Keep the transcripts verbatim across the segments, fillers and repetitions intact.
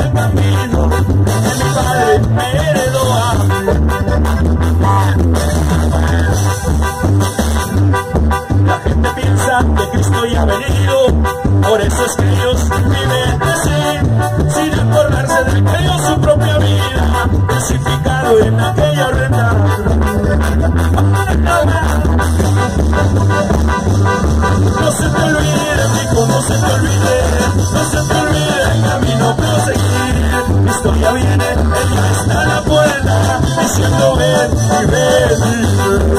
el camino que mi Padre me heredó a mí. La gente piensa que Cristo ya ha venido, por eso es que ellos viven así, sin acordarse de que dio su propia vida, crucificado en aquella horrenda cruz. No se te olvide, hijo, no se te olvide, no se te olvide el camino proseguir. Cristo ya viene, Él ya está a la puerta, diciendo ven y ven.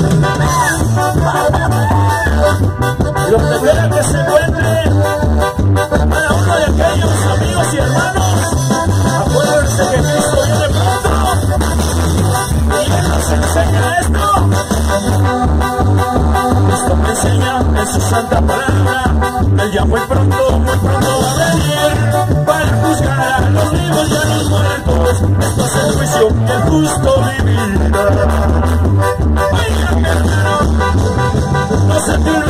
Lo que quiera que se encuentre, cada uno de aquellos amigos y hermanos, acuérdense que Cristo viene pronto. Y Él nos enseña esto. Cristo me enseña en su santa palabra, Él ya muy pronto, muy pronto va a venir para juzgar a los vivos y a los muertos. Esto es el juicio que el justo vivirá. Oiga, mi hermano, no se te olvide.